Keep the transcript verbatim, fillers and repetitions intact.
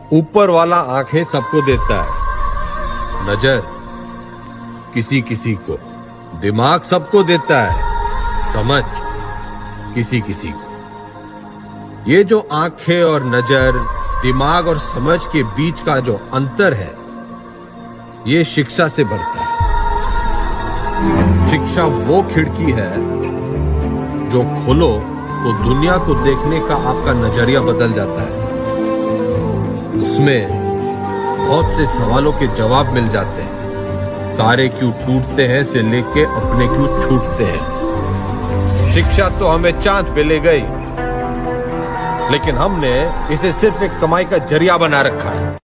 ऊपर वाला आंखें सबको देता है, नजर किसी किसी को, दिमाग सबको देता है, समझ किसी किसी को। ये जो आंखें और नजर, दिमाग और समझ के बीच का जो अंतर है, ये शिक्षा से बढ़ता है। शिक्षा वो खिड़की है जो खोलो तो दुनिया को देखने का आपका नजरिया बदल जाता है। उसमें बहुत से सवालों के जवाब मिल जाते हैं। तारे क्यों टूटते हैं से लेके अपने क्यों छूटते हैं। शिक्षा तो हमें चांद पे ले गई, लेकिन हमने इसे सिर्फ एक कमाई का जरिया बना रखा है।